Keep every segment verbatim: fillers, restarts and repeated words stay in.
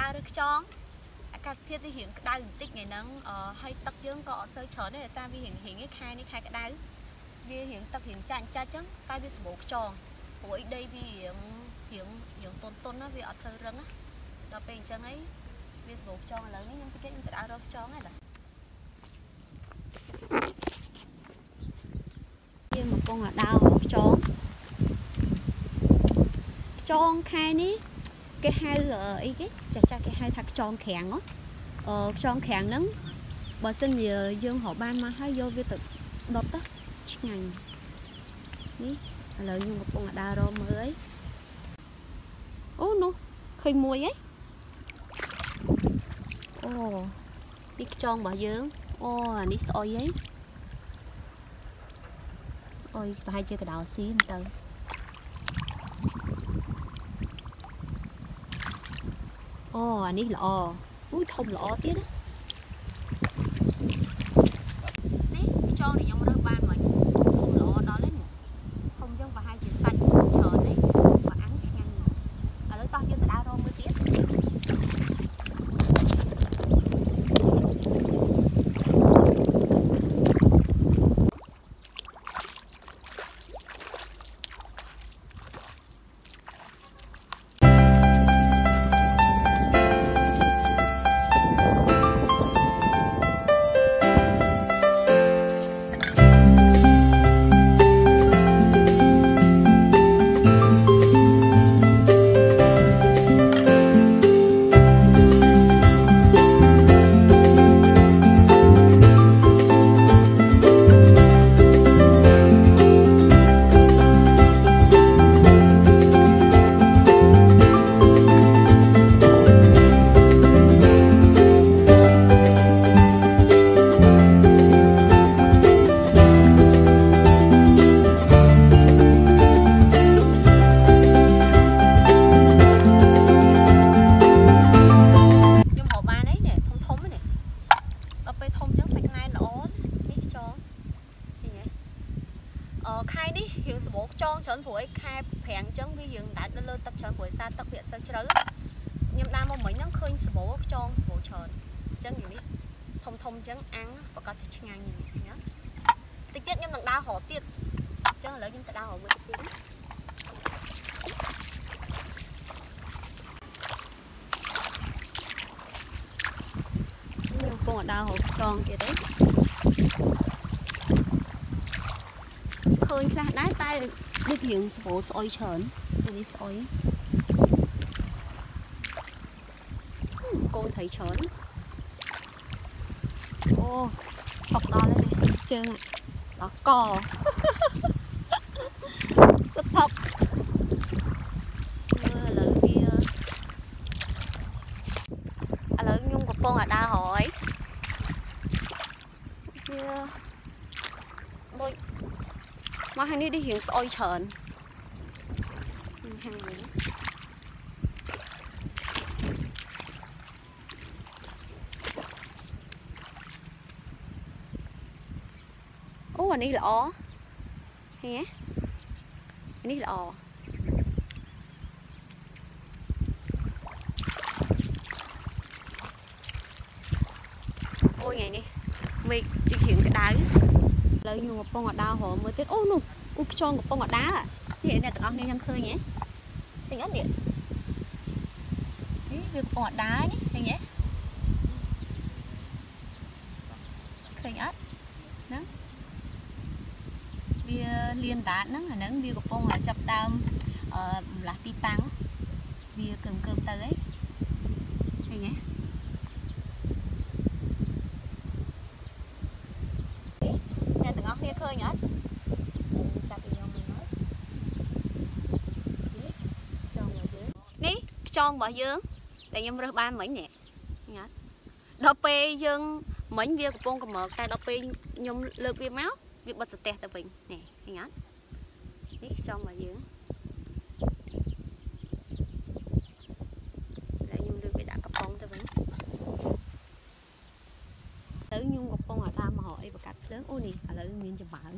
đau được chong các thiết thì hiện đau tích ngày nắng hay tập dương có sơi chớn này sao vì hiện hiện cái khai này khai cái đau vì hiện tập hiện chăn cha trắng tay bị bổ tròn của đây vì hiện hiện hiện tôn tôn nó vì ở sơi răng á đó bên chân ấy vì bổ tròn lớn nhưng cái cái đau đâu tròn này là một con là đau tròn tròn khai ní cái hai ở ý cái chả chả cái hai thằng tròn khèn đó ờ tròn khèn lắm bà xin giờ dương họ ban mà hay vô việc tự đột đó chiếc ngành ní lợi như một con là đau rồi mới ô nó khơi môi ấy ô đi tròn bà dương ô đi soi ấy ôi hai chơi cái đào xí một từ ô anh ấy lọ ui thông lọ tiếc đó tí cái cho này giống rau ban mà thông lọ đó lấy không giống và hai chỉ xanh chờ đấy và ăn cái ngăn rồi à lấy to chưa từ đau đâu mới tiếc khai đi hiện số bốn cho chấn phổi khai phèn chấn vi hiện đã lên tập chấn phổi xa tập hiện sân chơi nhưng nam một mấy nhắn khơi số bốn cho số bốn chấn chấn gì đi thông thông chấn ăn và có thể ngang gì nhá tiết tiết nhưng thằng đau họ tiết chấn là lấy nhưng đau họ mới tiết con ở đau họ tròn kia đấy khơi ra đá tay đi hiện phố soi chởn đi soi con thấy chởn ô học đó đấy chưa ạ đó cò rất thấp lớn kia à lớn nhung của con ở đa hỏi kia đôi mà hàng đi đi hiện soi chởn hàng này ô anh đi lọ nghe anh đi lọ ôi ngày đi mình đi hiện cái đá lấy nhiều một con ngọt đào họ mới tết ô nụ u cho một con ngọt đá à thì này tụi nên khơi nhé thì nhất điện việc con ngọt đá nhé thì nhé khơi nhất đó vì liên tán nó là nắng vì của con là chập đam là ti tăng vì cơm cơm tới ấy thì nhé khơi nhá ní tròn bỏ dương để nhâm rơ ban mấy nè nhá đo pe dương mấy việc của con cầm mở tay đo pe nhom lược vi máu việc bật tẹt từ bình nè nhá ní tròn bỏ dương để nhâm lược cái đã cặp con từ bình tới nhung một con ở ta mà hỏi và cắt lớn ô nè ở lại miền cho bạn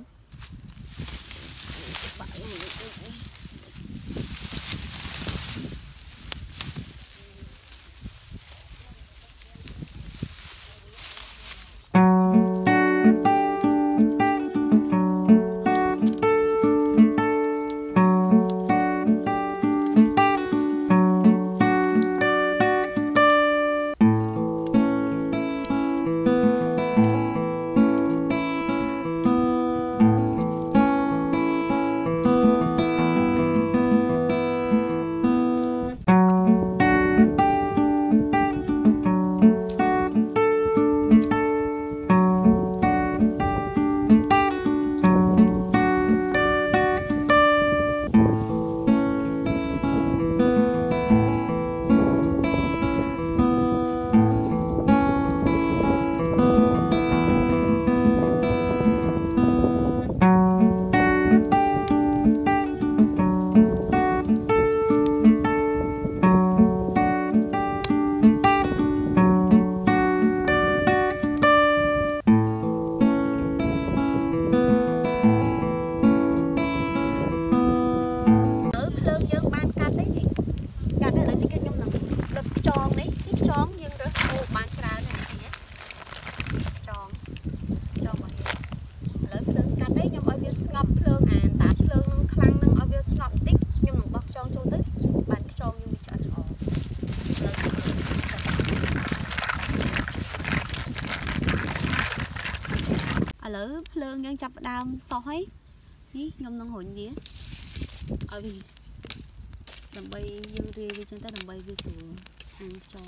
dương dương chập đam sói ní nhom nông hồn vía ở vì đầm bay dương đi đi chân ta đầm bay đi từ ăn tròn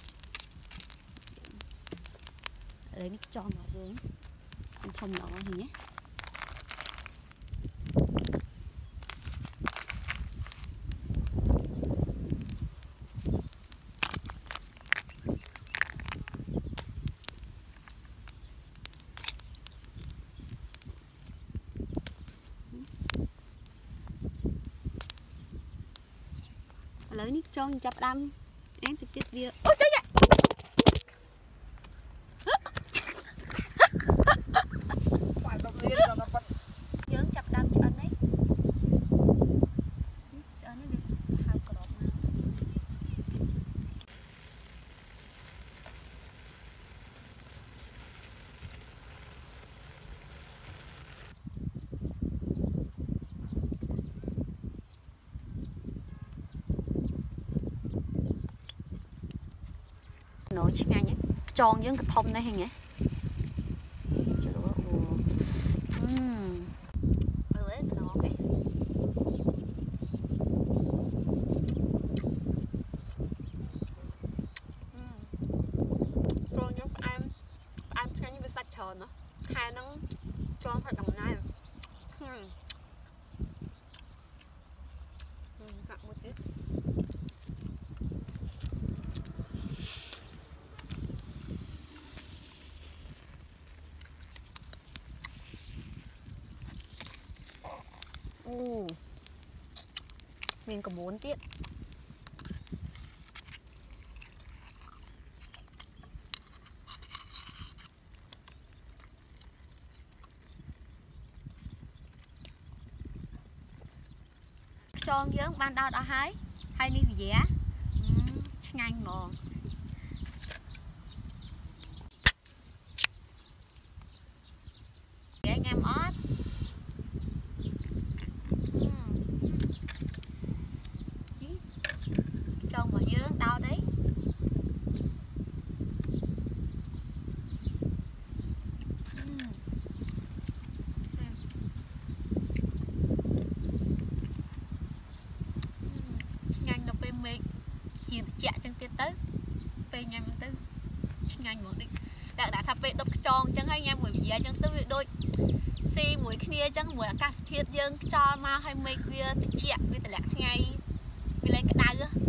lấy nước tròn vào dưới ăn thông nó thì nhé lấy nước tròn chập đâm em thì chết bia ôi trời ơi dưỡng chập đâm cho anh ấy cho anh ấy đi hai cột nổi chứ ngay nhé tròn với cái thông này hình nhé nó khai nó tròn thật đồng này hmm. Hạt một chút uh. Mình có bốn tiết tròn dưỡng ban đầu đã hái hay đi vẽ nhanh ngon vẽ ngam ót tròn mà dưỡng đau đấy hiền chạ chân tiên tới về nhà mình tới nhanh một đi đã đã thập về độc tròn chân hay nha mùi giá chân tới việc đôi xì mũi kia chân mùi cắt thiết dương cho mà hay mấy kia thì chạ vì tại lẽ ngay vì lấy cái đai